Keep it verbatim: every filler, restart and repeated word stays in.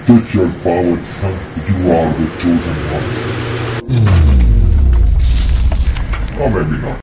Take your power, son. You are the chosen one. Or maybe not.